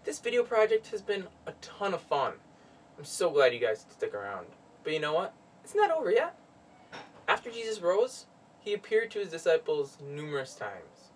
This video project has been a ton of fun. I'm so glad you guys stick around. But you know what? It's not over yet. After Jesus rose, he appeared to his disciples numerous times.